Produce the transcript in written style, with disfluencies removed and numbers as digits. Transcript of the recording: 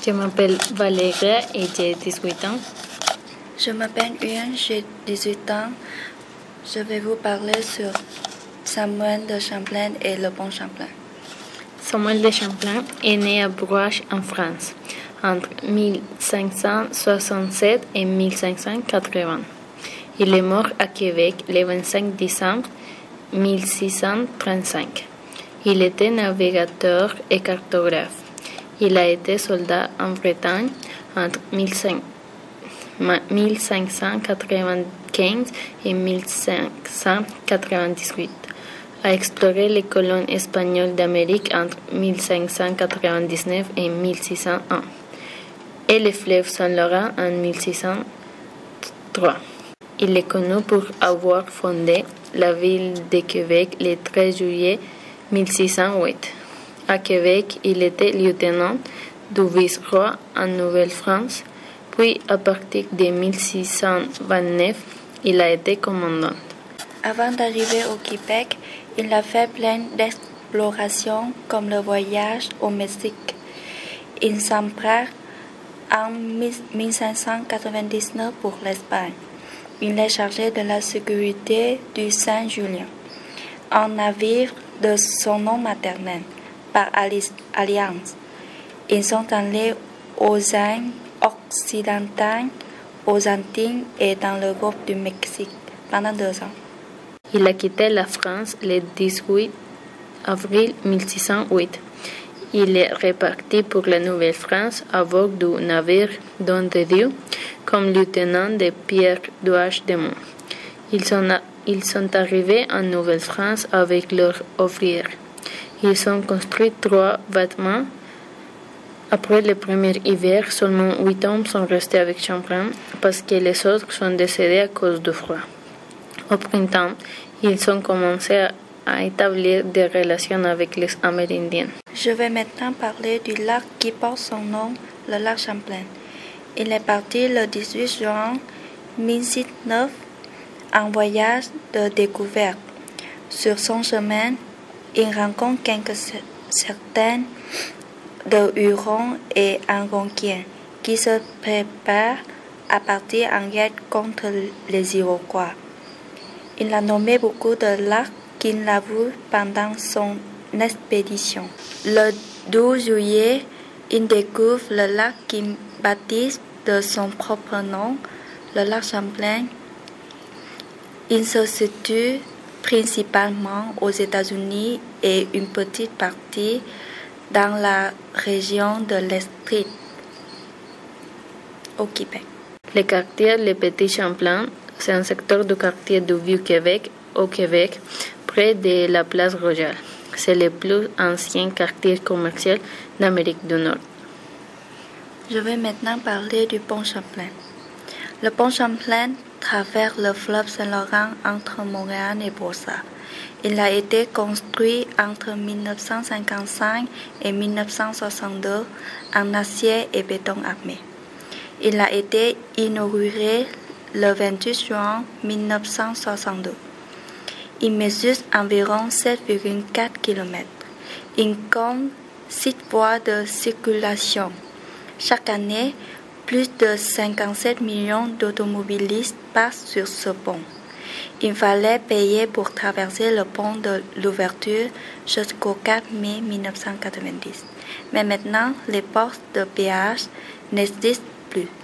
Je m'appelle Valéria et j'ai 18 ans. Je m'appelle Yuen, j'ai 18 ans. Je vais vous parler sur Samuel de Champlain et le pont Champlain. Samuel de Champlain est né à Brouage en France entre 1567 et 1580. Il est mort à Québec le 25 décembre 1635. Il était navigateur et cartographe. Il a été soldat en Bretagne entre 1595 et 1598. A exploré les colonies espagnoles d'Amérique entre 1599 et 1601 et le fleuve Saint-Laurent en 1603. Il est connu pour avoir fondé la ville de Québec le 13 juillet 1608. À Québec, il était lieutenant du vice-roi en Nouvelle-France, puis à partir de 1629, il a été commandant. Avant d'arriver au Québec, il a fait plein d'explorations comme le voyage au Mexique. Il s'empare en 1599 pour l'Espagne. Il est chargé de la sécurité du Saint-Julien, un navire de son nom maternel, par alliance. Ils sont allés aux Indes occidentales, aux Antilles et dans le Golfe du Mexique pendant 2 ans. Il a quitté la France le 18 avril 1608. Il est reparti pour la Nouvelle-France à bord du navire Don de Dieu comme lieutenant de Pierre Douache de Mont. Ils sont arrivés en Nouvelle-France avec leurs ouvriers. Ils ont construit 3 bâtiments. Après le premier hiver, seulement 8 hommes sont restés avec Champlain parce que les autres sont décédés à cause du froid. Au printemps, ils ont commencé à établir des relations avec les Amérindiens. Je vais maintenant parler du lac qui porte son nom, le lac Champlain. Il est parti le 18 juin 1609 en voyage de découverte. Sur son chemin, il rencontre quelques certaines de Hurons et Algonquiens qui se préparent à partir en guerre contre les Iroquois. Il a nommé beaucoup de lacs qu'il a vus pendant son expédition. Le 12 juillet, il découvre le lac qu'il baptise de son propre nom, le lac Champlain. Il se situe principalement aux États-Unis et une petite partie dans la région de l'Estrie, au Québec. Le quartier Le Petit Champlain, c'est un secteur du quartier du Vieux-Québec, au Québec, près de la place Royale. C'est le plus ancien quartier commercial d'Amérique du Nord. Je vais maintenant parler du pont Champlain. Le pont Champlain traverse le fleuve Saint-Laurent entre Montréal et Brossard. Il a été construit entre 1955 et 1962 en acier et béton armé. Il a été inauguré le 28 juin 1962. Il mesure environ 7,4 km. Il compte 6 voies de circulation. Chaque année, plus de 57 millions d'automobilistes passent sur ce pont. Il fallait payer pour traverser le pont de l'ouverture jusqu'au 4 mai 1990. Mais maintenant, les postes de péage n'existent plus.